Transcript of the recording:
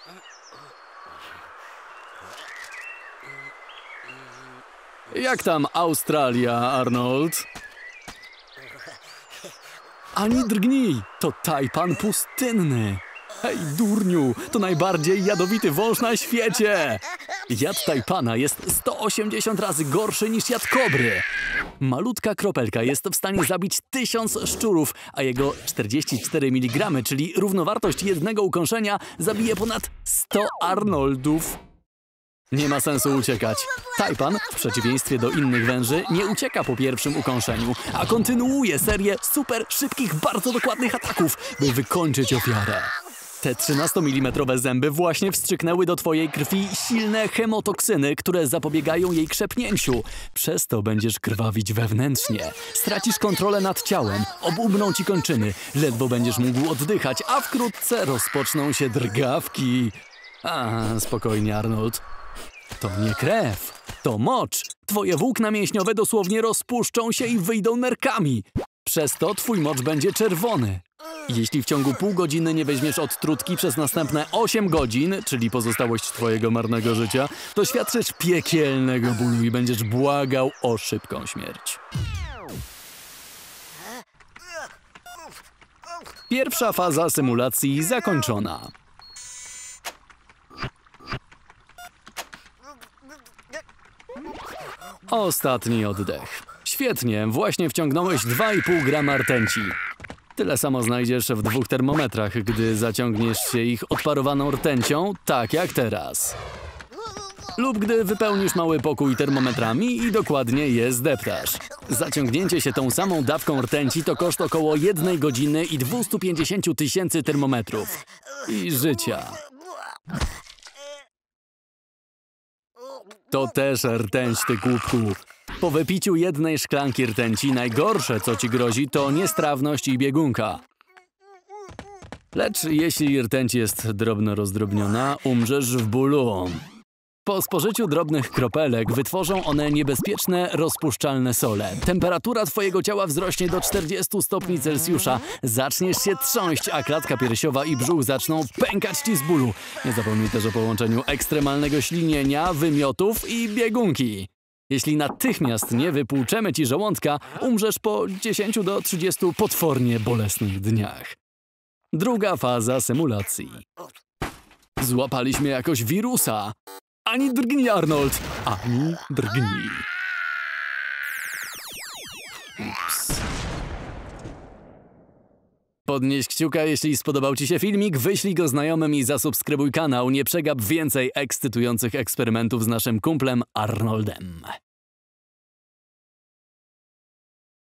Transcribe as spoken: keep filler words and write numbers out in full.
Jak tam Australia, Arnold? Ani drgnij, to tajpan pustynny. Hej, durniu, to najbardziej jadowity wąż na świecie. Jad tajpana jest sto osiemdziesiąt razy gorszy niż jad kobry. Malutka kropelka jest w stanie zabić tysiąc szczurów, a jego czterdzieści cztery miligramy, czyli równowartość jednego ukąszenia, zabije ponad sto Arnoldów. Nie ma sensu uciekać. Tajpan, w przeciwieństwie do innych węży, nie ucieka po pierwszym ukąszeniu, a kontynuuje serię super szybkich, bardzo dokładnych ataków, by wykończyć ofiarę. Te trzynastomilimmetrowe zęby właśnie wstrzyknęły do twojej krwi silne chemotoksyny, które zapobiegają jej krzepnięciu. Przez to będziesz krwawić wewnętrznie. Stracisz kontrolę nad ciałem, obubną ci kończyny, ledwo będziesz mógł oddychać, a wkrótce rozpoczną się drgawki. A, spokojnie, Arnold. To nie krew, to mocz. Twoje włókna mięśniowe dosłownie rozpuszczą się i wyjdą nerkami. Przez to twój mocz będzie czerwony. Jeśli w ciągu pół godziny nie weźmiesz odtrutki przez następne osiem godzin, czyli pozostałość twojego marnego życia, doświadczysz piekielnego bólu i będziesz błagał o szybką śmierć. Pierwsza faza symulacji zakończona. Ostatni oddech. Świetnie, właśnie wciągnąłeś dwa i pół grama rtęci. Tyle samo znajdziesz w dwóch termometrach, gdy zaciągniesz się ich odparowaną rtęcią, tak jak teraz. Lub gdy wypełnisz mały pokój termometrami i dokładnie je zdeptasz. Zaciągnięcie się tą samą dawką rtęci to koszt około jednej godziny i dwustu pięćdziesięciu tysięcy termometrów. I życia. To też rtęć, ty głupku. Po wypiciu jednej szklanki rtęci najgorsze, co ci grozi, to niestrawność i biegunka. Lecz jeśli rtęć jest drobno rozdrobniona, umrzesz w bólu. Po spożyciu drobnych kropelek wytworzą one niebezpieczne, rozpuszczalne sole. Temperatura twojego ciała wzrośnie do czterdziestu stopni Celsjusza. Zaczniesz się trząść, a klatka piersiowa i brzuch zaczną pękać ci z bólu. Nie zapomnij też o połączeniu ekstremalnego ślinienia, wymiotów i biegunki. Jeśli natychmiast nie wypłuczemy ci żołądka, umrzesz po dziesięciu do trzydziestu potwornie bolesnych dniach. Druga faza symulacji. Złapaliśmy jakoś wirusa. Ani drgnij, Arnold! Ani drgnij. Ups. Podnieś kciuka, jeśli spodobał ci się filmik, wyślij go znajomym i zasubskrybuj kanał. Nie przegap więcej ekscytujących eksperymentów z naszym kumplem Arnoldem.